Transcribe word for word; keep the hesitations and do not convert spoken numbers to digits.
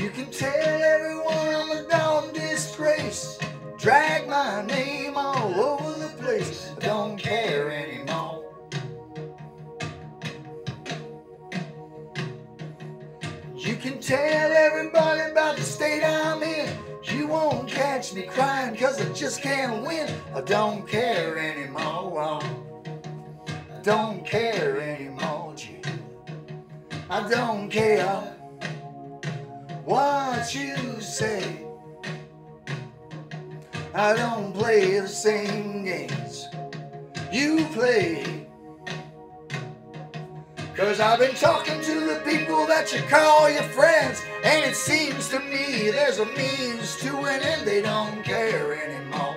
You can tell everyone I'm a dog disgrace, drag my name all over the place. I don't care anymore. You can tell everybody about the state I'm in. You won't catch me crying cause I just can't win. I don't care anymore. I don't care anymore, G. I don't care what you say. I don't play the same games you play. Cause I've been talking to the people that you call your friends, and it seems to me there's a means to an end. They don't care anymore.